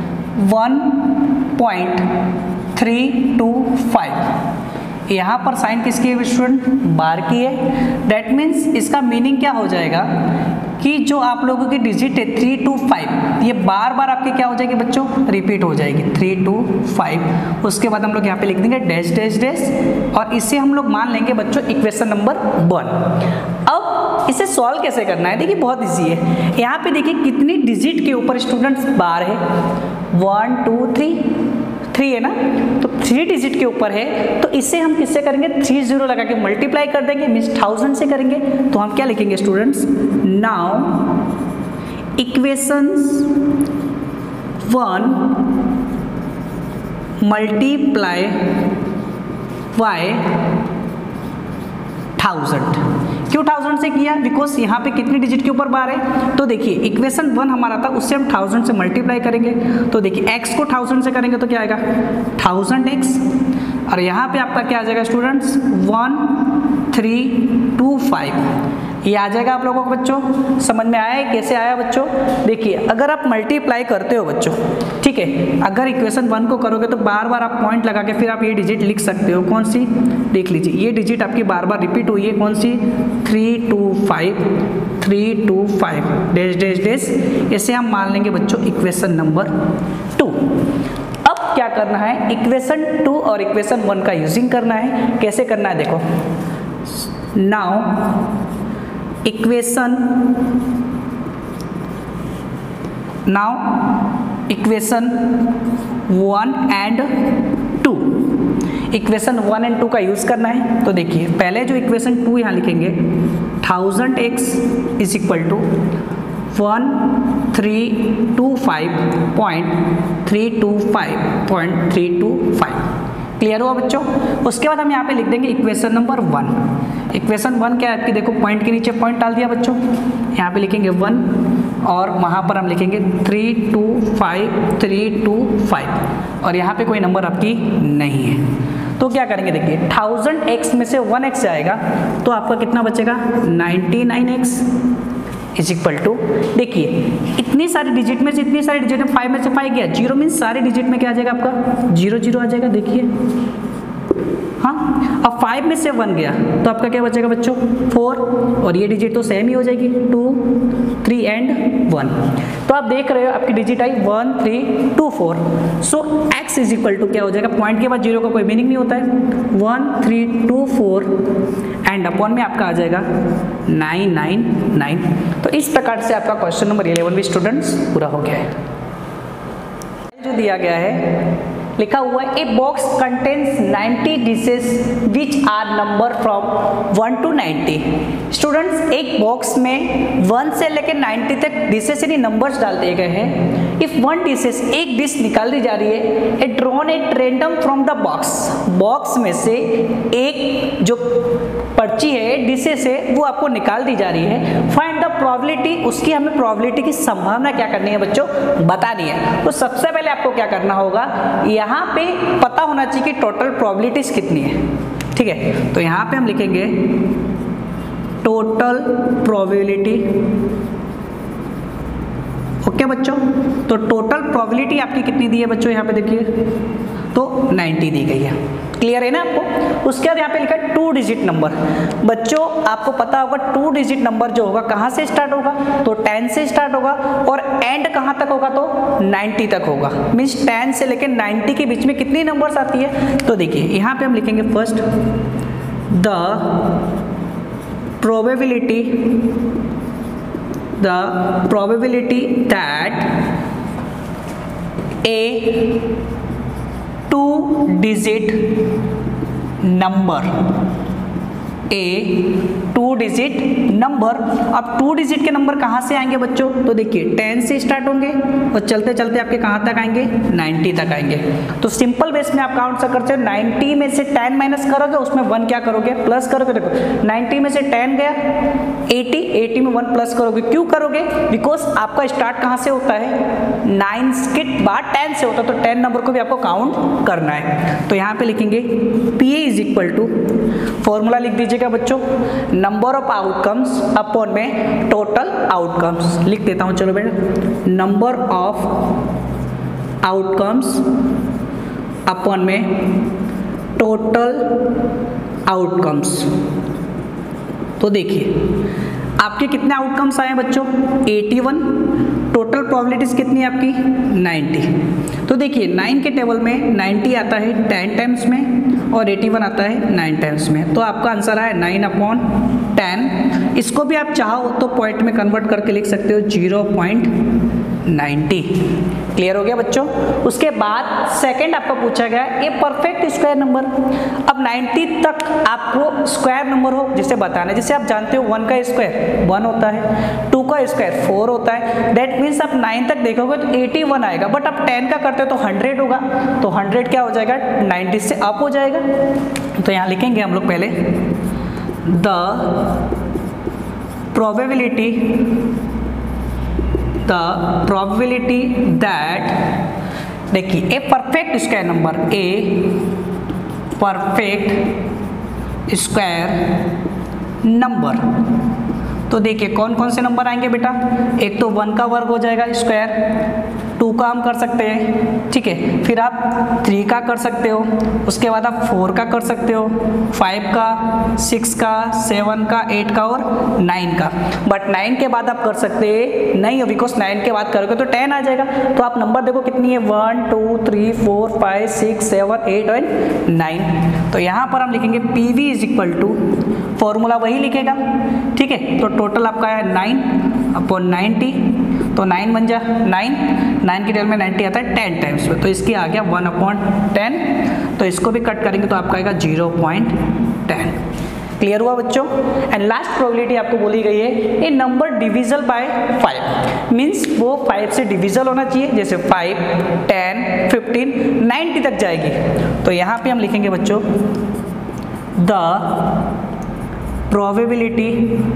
S1: one point three two five, यहाँ पर साइन किसकी है स्टूडेंट, बार की है। दैट मीन्स इसका मीनिंग क्या हो जाएगा कि जो आप लोगों की डिजिट है थ्री टू फाइव, ये बार बार आपके क्या हो जाएगी बच्चों, रिपीट हो जाएगी थ्री टू फाइव। उसके बाद हम लोग यहाँ पे लिख देंगे डैश डैश डैश, और इसे हम लोग मान लेंगे बच्चों इक्वेशन नंबर वन। अब इसे सॉल्व कैसे करना है, देखिए बहुत इजी है। यहाँ पे देखिए कितनी डिजिट के ऊपर स्टूडेंट्स बार है, वन टू थ्री, थ्री है ना, तो थ्री डिजिट के ऊपर है, तो इसे हम किससे करेंगे, थ्री जीरो लगा के मल्टीप्लाई कर देंगे, मीन्स थाउजेंड से करेंगे। तो हम क्या लिखेंगे students, now equations one multiply by thousand. क्यों थाउजेंड से किया, बिकॉज यहाँ पे कितनी डिजिट के ऊपर बार है, तो देखिए इक्वेशन वन हमारा था उससे हम थाउजेंड से मल्टीप्लाई करेंगे, तो देखिए एक्स को थाउजेंड से करेंगे तो क्या आएगा थाउजेंड एक्स, और यहाँ पे आपका क्या आ जाएगा students one three two five, ये आ जाएगा आप लोगों को बच्चों। समझ में आया है कैसे आया बच्चों, देखिए अगर आप मल्टीप्लाई करते हो बच्चों, ठीक है, अगर इक्वेशन वन को करोगे तो बार बार आप पॉइंट लगा के फिर आप ये डिजिट लिख सकते हो, कौन सी, देख लीजिए ये डिजिट आपकी बार बार रिपीट हुई है, कौन सी, three two five, three two five dash dash dash, इसे हम मान लेंगे बच्चों इक्वेशन नंबर टू। अब क्या करना है, इक्वेशन टू और इक्वेशन वन का यूजिंग करना है। कैसे करना है देखो, now equation now equation one and two, equation one and two का यूज करना है। तो देखिए पहले जो इक्वेशन टू यहाँ लिखेंगे thousand X is equal to one three two five point three two five point three two five. Clear हुआ बच्चों? उसके बाद हम यहाँ पे लिख देंगे equation number one. Equation one क्या है आपकी, देखो पॉइंट के नीचे पॉइंट डाल दिया बच्चों, यहाँ पे लिखेंगे वन और वहाँ पर हम लिखेंगे three two five three two five और यहाँ पे कोई नंबर आपकी नहीं है। तो क्या करेंगे, देखिए थाउजेंड एक्स में से वन एक्स जाएगा तो आपका कितना बचेगा, ninety nine X is equal to, देखिए इतनी सारी डिजिट में से इतनी सारी डिजिट में फाइव में से फाइव गया, जीरो मीन्स सारी डिजिट में क्या आ जाएगा आपका, जीरो जीरो आ जाएगा। देखिए हाँ, अब फाइव में से वन गया तो आपका क्या बचेगा बच्चों, फोर, और ये डिजिट तो सेम ही हो जाएगी, टू थ्री एंड वन। तो आप देख रहे हो आपकी डिजिट आई one three two four. So X is equal to क्या हो जाएगा, पॉइंट के बाद जीरो का कोई मीनिंग नहीं होता है, one three two four and upon में आपका आ जाएगा नाइन नाइन नाइन। तो इस प्रकार से आपका क्वेश्चन नंबर इलेवन भी स्टूडेंट्स पूरा हो गया है। जो दिया गया है लिखा हुआ है, a box contains ninety dishes which are number from one to ninety. Students एक बॉक्स में वन से लेकर नाइन्टी तक डिशेस यानी नंबर्स डाल दिए गए हैं। इफ वन डिशेस, एक डिश निकाल दी जा रही है, a drawn at random from the box, box में से एक जो पर्ची है डिशेस है वो आपको निकाल दी जा रही है। फाइंड द प्रोबेबिलिटी, उसकी हमें प्रोबेबिलिटी की संभावना क्या करनी है बच्चों, बतानी है। तो सबसे पहले आपको क्या करना होगा, यहाँ पे पता होना चाहिए कि टोटल प्रोबेबिलिटीज कितनी है। ठीक है, तो यहाँ पे हम लिखेंगे टोटल प्रोबेबिलिटी। ओके बच्चों, तो टोटल प्रोबेबिलिटी आपकी कितनी दी है बच्चों, यहाँ पे देखिए तो नाइन्टी दी गई है। क्लियर है ना आपको? उसके बाद यहाँ पे लिखा है टू डिजिट नंबर। बच्चों आपको पता होगा टू डिजिट नंबर जो होगा कहाँ से स्टार्ट होगा, तो टेन से स्टार्ट होगा और एंड कहाँ तक होगा, तो नाइन्टी तक होगा। मीन्स टेन से लेकर नाइन्टी के बीच में कितनी नंबर्स आती है, तो देखिए यहाँ पे हम लिखेंगे first the probability the probability that a two digit number, a two digit number. अब टू डिजिट के नंबर कहाँ से आएंगे बच्चों, तो देखिए टेन से स्टार्ट होंगे और चलते चलते आपके कहाँ तक आएंगे, नाइन्टी तक आएंगे। तो सिंपल बेस में आप काउंट से करते हो, नाइन्टी में से टेन माइनस करोगे, उसमें वन क्या करोगे, प्लस करोगे। देखो नाइन्टी में से टेन गया, एटी, एटी में वन प्लस करोगे। क्यों करोगे, बिकॉज आपका स्टार्ट कहाँ से होता है, नाइन के बाद टेन से होता है, तो टेन नंबर को भी आपको काउंट करना है। तो यहाँ पे लिखेंगे P A is equal to, formula लिख दीजिएगा बच्चों, नंबर ऑफ आउटकम्स अपॉन में टोटल आउटकम्स। लिख देता हूं चलो बेटा, नंबर ऑफ आउटकम्स अपॉन में टोटल आउटकम्स। तो देखिए आपके कितने आउटकम्स आए हैं बच्चों, इक्यासी। टोटल प्रोबेबिलिटीज कितनी है आपकी, नाइन्टी। तो देखिए नाइन के टेबल में नाइन्टी आता है टेन टाइम्स में और इक्यासी आता है नाइन टाइम्स में। तो आपका आंसर है नाइन अपॉन टेन। इसको भी आप चाहो तो पॉइंट में कन्वर्ट करके लिख सकते हो जीरो पॉइंट नाइन्टी। क्लियर हो गया बच्चों? उसके बाद सेकंड आपको पूछा गया ये परफेक्ट स्क्वायर नंबर। अब नाइन्टी तक आपको स्क्वायर नंबर हो जिसे बताना है। जैसे आप जानते हो वन का स्क्वायर वन होता है, टू का स्क्वायर फोर होता है। दैट मीन्स आप नाइन तक देखोगे तो एटी वन आएगा, बट आप टेन का करते हो तो हंड्रेड होगा। तो हंड्रेड क्या हो जाएगा, नाइन्टी से अप हो जाएगा। तो यहाँ लिखेंगे हम लोग पहले the probability the probability that, देखिए a perfect square number, a perfect square number. तो देखिए कौन कौन से नंबर आएंगे बेटा, एक तो वन का वर्ग हो जाएगा स्क्वायर, टू का हम कर सकते हैं, ठीक है। फिर आप थ्री का कर सकते हो, उसके बाद आप फोर का कर सकते हो, फाइव का, सिक्स का, सेवन का, एट का और नाइन का। बट नाइन के बाद आप कर सकते नहीं हो, बिकॉज नाइन के बाद करोगे तो टेन आ जाएगा। तो आप नंबर देखो कितनी है, one two three four five six seven eight and nine. तो यहाँ पर हम लिखेंगे P V is equal to, formula वही लिखेगा, ठीक है। तो टोटल आपका है नाइन अपॉन नाइन्टी, तो नाइन बन जा नाइन, नाइन की टेबल में नाइन्टी आता है टेन टाइम्स में, तो इसकी आ गया वन अपॉन टेन। तो इसको भी कट करेंगे तो आपका आएगा जीरो पॉइंट टेन। क्लियर हुआ बच्चों। एंड लास्ट प्रोबेबिलिटी आपको बोली गई है a number divisible by five, means वो फाइव से डिविजल होना चाहिए, जैसे फाइव, टेन, फिफ्टीन, नाइंटी तक जाएगी। तो यहाँ पे हम लिखेंगे बच्चों the probability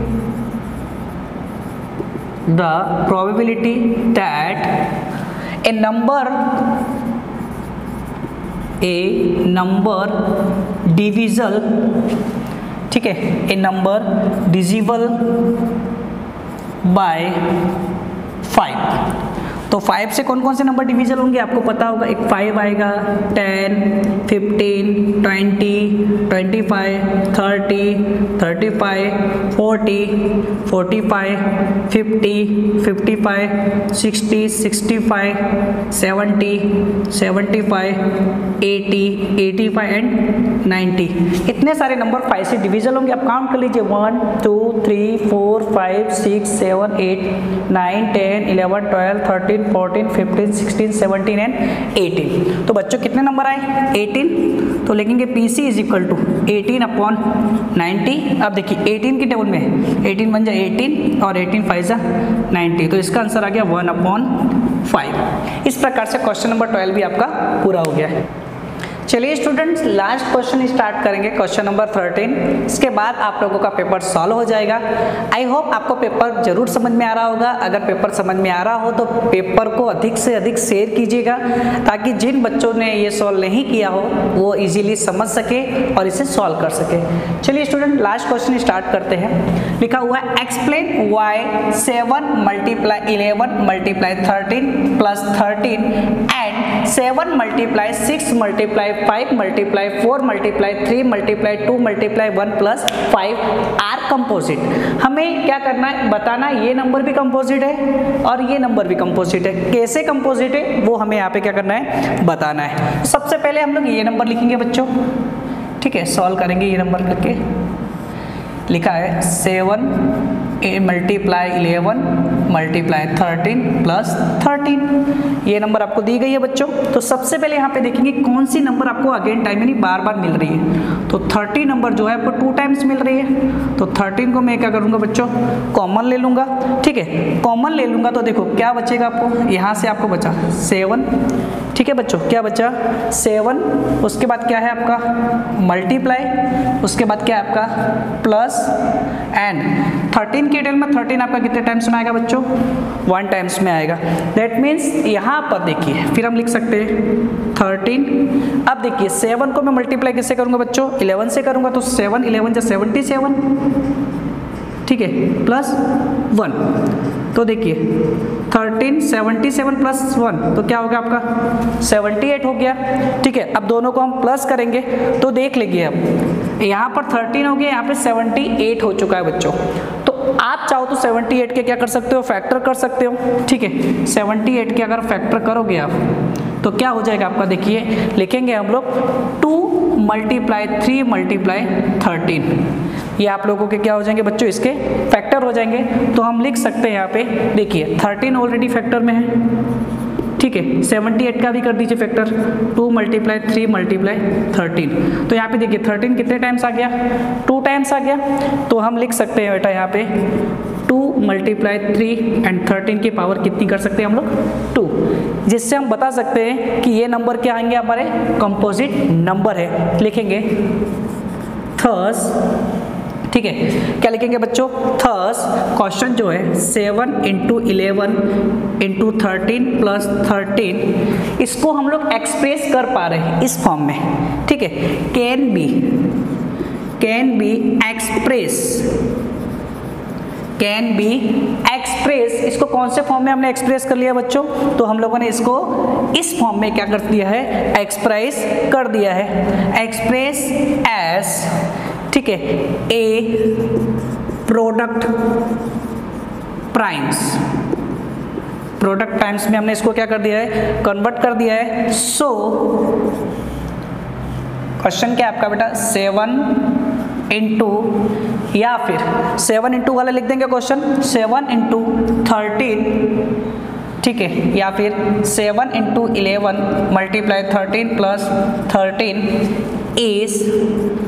S1: the probability that a number a number divisible, ठीक है, a number divisible by five. तो फाइव से कौन कौन से नंबर डिविजल होंगे आपको पता होगा, एक फाइव आएगा, ten, fifteen, twenty, twenty five, thirty, thirty five, forty, forty five, fifty, fifty five, sixty, sixty five, seventy, seventy five, eighty, eighty five and ninety. इतने सारे नंबर फाइव से डिविजल होंगे। आप काउंट कर लीजिए, one, two, three, four, five, six, seven, eight, nine, ten, eleven, twelve, thirteen, fourteen, fifteen, sixteen, seventeen and eighteen. तो बच्चों कितने नंबर आए? एटीन। तो लिखेंगे P C is equal to eighteen upon ninety. अब देखिए एटीन की टेबल में एटीन बन जाए एटीन और एटीन फाइव जा नाइंटी, तो इसका आंसर आ गया वन अपॉन फाइव। इस प्रकार से क्वेश्चन नंबर ट्वेल्व भी आपका पूरा हो गया है। चलिए स्टूडेंट्स, लास्ट क्वेश्चन स्टार्ट करेंगे, क्वेश्चन नंबर थर्टीन। इसके बाद आप लोगों का पेपर सॉल्व हो जाएगा। आई होप आपको पेपर जरूर समझ में आ रहा होगा। अगर पेपर समझ में आ रहा हो तो पेपर को अधिक से अधिक शेयर कीजिएगा, ताकि जिन बच्चों ने ये सॉल्व नहीं किया हो वो इजीली समझ सके और इसे सॉल्व कर सके। चलिए स्टूडेंट, लास्ट क्वेश्चन स्टार्ट करते हैं। लिखा हुआ है explain why seven multiply eleven multiply thirteen plus thirteen and seven multiply six multiply five multiply four multiply three multiply two multiply one plus five are composite. हमें क्या करना है, बताना ये नंबर भी कंपोजिट है और ये नंबर भी कंपोजिट है। कैसे कंपोजिट है वो हमें यहाँ पे क्या करना है, बताना है। सबसे पहले हम लोग ये नंबर लिखेंगे बच्चों, ठीक है, सॉल्व करेंगे ये नंबर करके। लिखा है seven a multiply eleven multiply thirteen plus thirteen, ये नंबर आपको दी गई है बच्चों। तो सबसे पहले यहाँ पे देखेंगे कौन सी नंबर आपको अगेन टाइम यानी बार बार मिल रही है। तो थर्टी नंबर जो है आपको टू टाइम्स मिल रही है, तो थर्टीन को मैं क्या करूँगा बच्चों, कॉमन ले लूँगा, ठीक है। कॉमन ले लूँगा तो देखो क्या बचेगा आपको, यहाँ से आपको बचा सेवन, ठीक है बच्चों, क्या बचा सेवन। उसके बाद क्या है आपका मल्टीप्लाई, उसके बाद क्या है आपका प्लस एंड थर्टीन के टेल में थर्टीन आपका कितने टाइम्स में आएगा बच्चों, वन टाइम्स में आएगा। दैट मीन्स यहाँ पर देखिए फिर हम लिख सकते हैं थर्टीन। अब देखिए सेवन को मैं मल्टीप्लाई किससे करूँगा बच्चों, इलेवन से करूँगा, तो सेवन इलेवन जा सेवेंटी सेवन, ठीक है, प्लस वन। तो देखिए thirteen seventy seven plus one तो क्या हो गया आपका सेवेंटी एट हो गया, ठीक है। अब दोनों को हम प्लस करेंगे तो देख लीजिए, अब यहाँ पर थर्टीन हो गया, यहाँ पे सेवेंटी एट हो चुका है बच्चों। तो आप चाहो तो सेवेंटी एट के क्या कर सकते हो, फैक्टर कर सकते हो, ठीक है। सेवेंटी एट के अगर फैक्टर करोगे आप तो क्या हो जाएगा आपका, देखिए लिखेंगे हम लोग two multiply three multiply thirteen, ये आप लोगों के क्या हो जाएंगे बच्चों, इसके फैक्टर हो जाएंगे। तो हम लिख सकते हैं यहाँ पे, देखिए थर्टीन ऑलरेडी फैक्टर में है, ठीक है। सेवेंटी एट का भी कर दीजिए factor, two multiply three multiply thirteen. तो यहाँ पे देखिए थर्टीन कितने टाइम्स आ गया, टू टाइम्स आ गया। तो हम लिख सकते हैं बेटा यहाँ पे two multiply three and thirteen की पावर कितनी कर सकते हैं हम लोग, टू, जिससे हम बता सकते हैं कि ये नंबर क्या आएंगे हमारे कंपोजिट नंबर है। लिखेंगे थर्स, ठीक है, क्या लिखेंगे बच्चों, थर्स क्वेश्चन जो है seven into eleven into thirteen plus thirteen, इसको हम लोग एक्सप्रेस कर पा रहे हैं इस फॉर्म में, ठीक है। Can be can be express can be express, इसको कौन से फॉर्म में हमने एक्सप्रेस कर लिया बच्चों, तो हम लोगों ने इसको इस फॉर्म में क्या कर दिया है, एक्सप्रेस कर दिया है। एक्सप्रेस एस, ठीक है, a product primes, product primes में हमने इसको क्या कर दिया है, कन्वर्ट कर दिया है। सो क्वेश्चन क्या है आपका बेटा, सेवन इंटू या फिर सेवन इंटू वाला लिख देंगे क्वेश्चन, सेवन इंटू थर्टीन, ठीक है, या फिर seven into eleven multiply thirteen plus thirteen is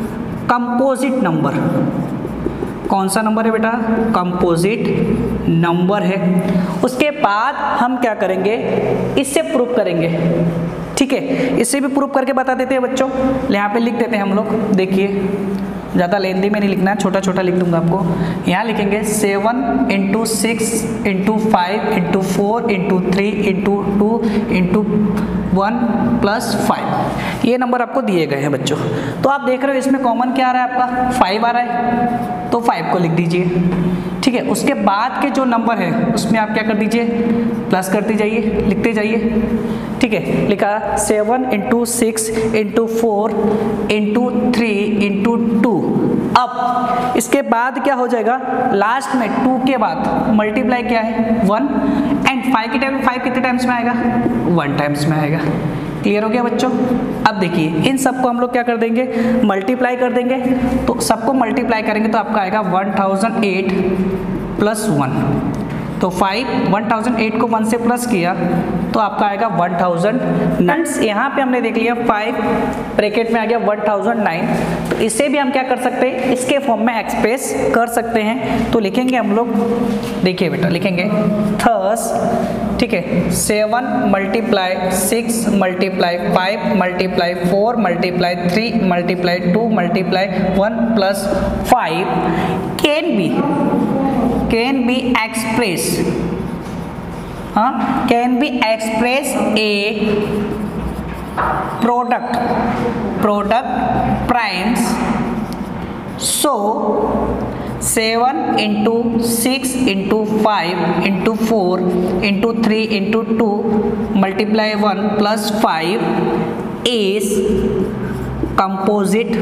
S1: composite number. कौन सा नंबर है बेटा? कंपोजिट नंबर है। उसके बाद हम क्या करेंगे, इससे प्रूफ करेंगे। ठीक है, इससे भी प्रूफ करके बता देते हैं बच्चों। यहाँ पे लिख देते हैं हम लोग, देखिए ज़्यादा लेंदी में नहीं लिखना है, छोटा छोटा लिख दूंगा आपको। यहाँ लिखेंगे seven into six into five into four into three into two into one plus five. ये नंबर आपको दिए गए हैं बच्चों। तो आप देख रहे हो इसमें कॉमन क्या आ रहा है आपका? फाइव आ रहा है, तो फाइव को लिख दीजिए। ठीक है, उसके बाद के जो नंबर है उसमें आप क्या कर दीजिए? प्लस करते जाइए, लिखते जाइए। ठीक है, लिखा seven into six into four into three into two. अब इसके बाद क्या हो जाएगा? लास्ट में टू के बाद मल्टीप्लाई क्या है? वन। एंड फाइव के टाइम फाइव कितने टाइम्स में आएगा? वन टाइम्स में आएगा। क्लियर हो गया बच्चों? अब देखिए इन सबको हम लोग क्या कर देंगे? मल्टीप्लाई कर देंगे। तो सबको मल्टीप्लाई करेंगे तो आपका आएगा one thousand eight plus one. तो फाइव वन थाउजेंड एट को वन से प्लस किया तो आपका आएगा वन थाउजेंड नाइन। यहाँ पे हमने देख लिया फाइव ब्रैकेट में आ गया वन थाउजेंड नाइन। तो इसे भी हम क्या कर सकते हैं? इसके फॉर्म में एक्सप्रेस कर सकते हैं। तो लिखेंगे हम लोग, देखिए बेटा लिखेंगे थर्स, ठीक है, seven multiply six multiply five multiply four multiply three multiply two multiply one plus five can be can be expressed huh? can be expressed a product product primes. So seven into six into five into four into three into two multiply one plus five is composite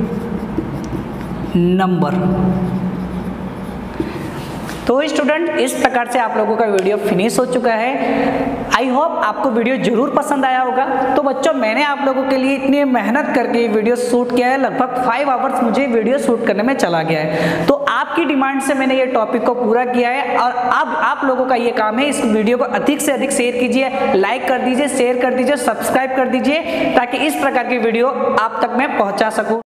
S1: number। तो student इस प्रकार से आप लोगों का video finish हो चुका है। आई होप आपको वीडियो जरूर पसंद आया होगा। तो बच्चों मैंने आप लोगों के लिए इतनी मेहनत करके वीडियो शूट किया है, लगभग फाइव आवर्स मुझे वीडियो शूट करने में चला गया है। तो आपकी डिमांड से मैंने ये टॉपिक को पूरा किया है और अब आप लोगों का ये काम है इस वीडियो को अधिक से अधिक शेयर कीजिए, लाइक कर दीजिए, शेयर कर दीजिए, सब्सक्राइब कर दीजिए ताकि इस प्रकार की वीडियो आप तक मैं पहुँचा सकूँ।